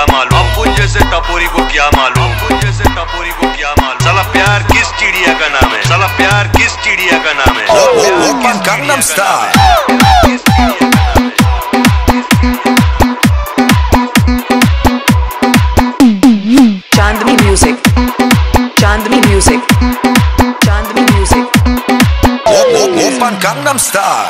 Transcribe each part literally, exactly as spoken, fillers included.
क्या मालूम, अपुन जैसे टपोरी को क्या मालूम, अपुन जैसे टपोरी को क्या मालूम। साला प्यार किस चिड़िया का नाम है, साला प्यार किस चिड़िया का नाम है। Open gangnam style। Chandani music, Chandani music, Chandani music. Open gangnam style।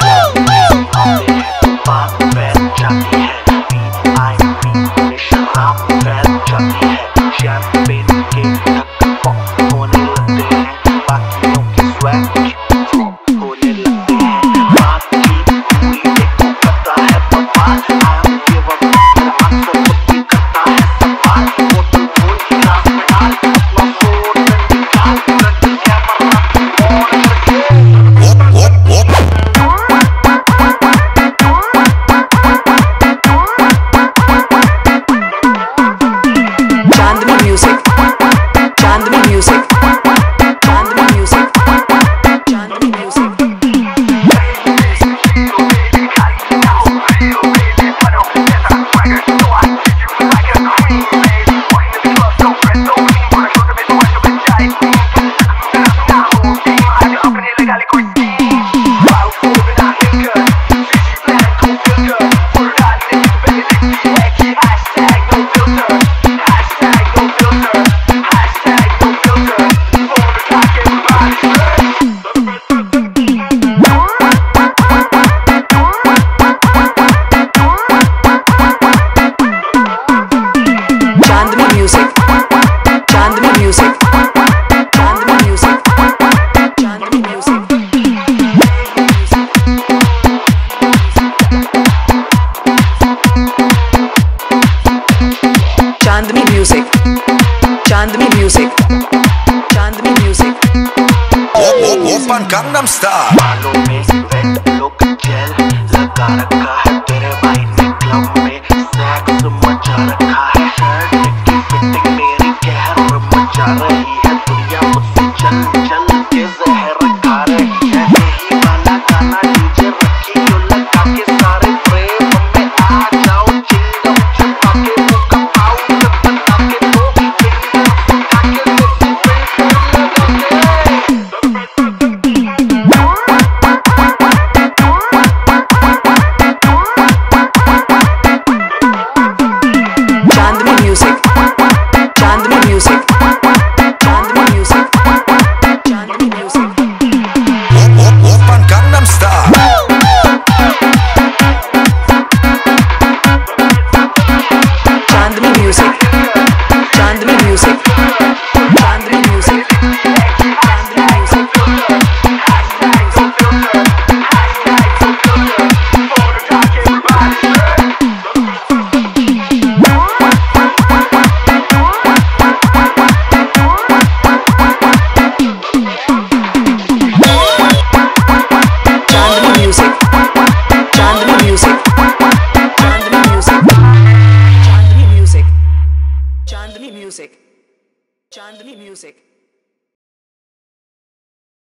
Chandani music, Chandani music, Chandani music. Open gangnam style। बालों में रेड लुक जेल लगा रखा है तेरे भाई ने क्लब में सेक्स मचा रखा है। शर्ट की फिटिंग मेरी कहर मचा रही है। दुनिया मुझसे चल चल के जहर खा रही है। यही वाला गाना डीजे रखी जो लगा के सारे फ्रेम में आ जाओ। चिल्लम छुपा के मुँह का पाउडर बना के दो फिंगर उठा के देसी फिल्टर लगा के। Chandani music, Chandani music, Chandani music, Chandani music. Open gangnam style। Chandani music, Chandani music, Chandani music, Chandani music. Chandani music, Chandani music, Chandani music, Chandani music, Chandani music, Chandani music.